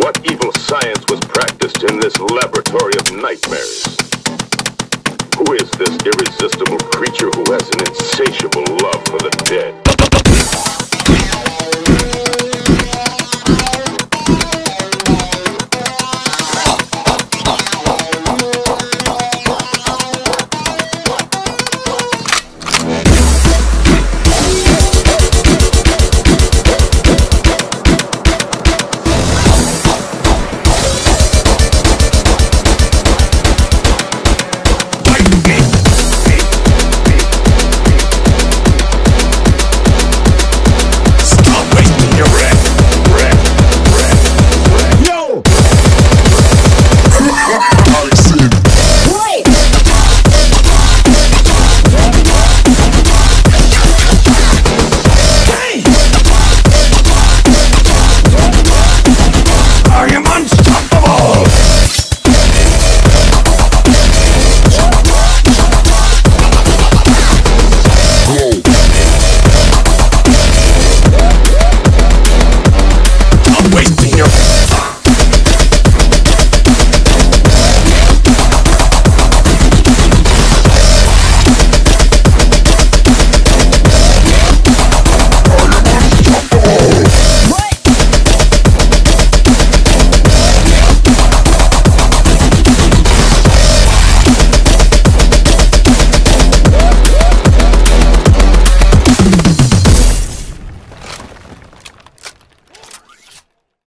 What evil science was practiced in this laboratory of nightmares? Who is this irresistible creature who has an insatiable love for the dead?